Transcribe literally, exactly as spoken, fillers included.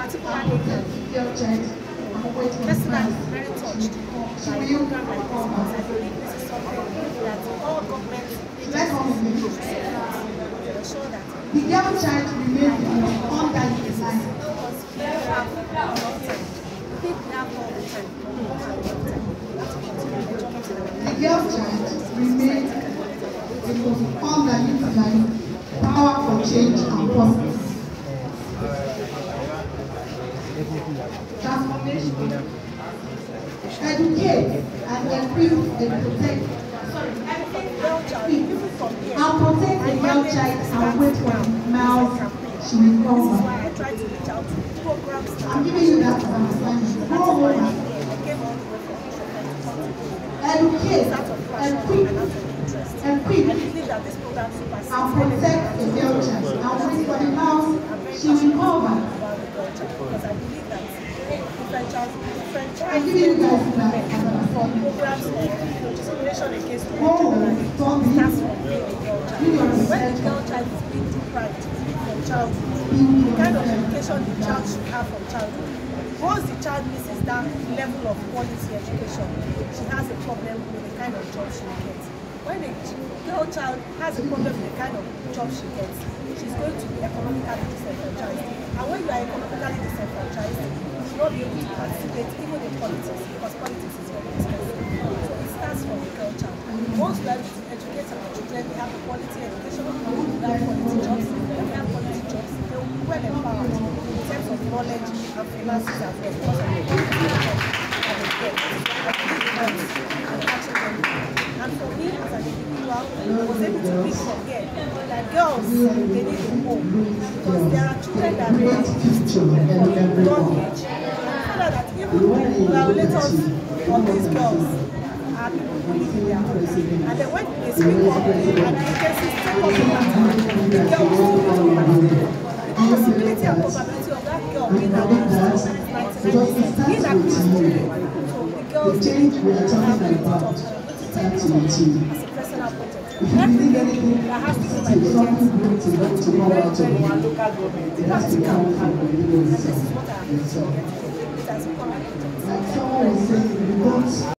particularly personally very touched by a program like this because I believe this is something that all government agencies should support to ensure that the girl child remains underutilized. because people have enough time. People have all the time. People have enough time. We have to continue educating them. The girl child remains the most underutilized power for change and progress. Transformation. Educate and improve and protect. Sorry, and protect the girl child and wait for the mouth she will cover. This is why I try to reach out to programs. I'm giving you that as an assignment. Go home and educate, equip, equip, and protect the girl child and wait for the mouth she will cover. Because I believe that different child, different child, I'm giving you guys that as an from assignment. programs of discrimination against Go home, stop starts it. from being a girl child. Do your When the research. girl child is being deprived from childhood, the kind of education the child should have from childhood, once the child misses that level of quality education, she has a problem with the kind of job she will get. When a girl child has a problem with the kind of job she gets, she's going to be economically disenfranchised. And when you are economically disenfranchised, you should not be able to participate even in politics, because politics is very expensive. So it starts from the girl child. Once we are able to educate our children, they have a quality education, they have quality jobs, when they have quality jobs, they will be well empowered in terms of knowledge and finances as well, because of the quality of job that they get. And catching them. And for me as an individual, I was able to pick from here that girls, they need a home, because there are children that are raised from a young age, and I found out that even the violators of these girls are people who live in their homes. And then when they speak up and the agencies take up the matter, the girl will still talk about it. The possibility and probability of that girl being abused is ninety-nine percent. Being abused, so the girls need to have a lot of as a personal project. Everything that has to do with my project is going to be very, very practical. And this is what I have to get. It has become a project.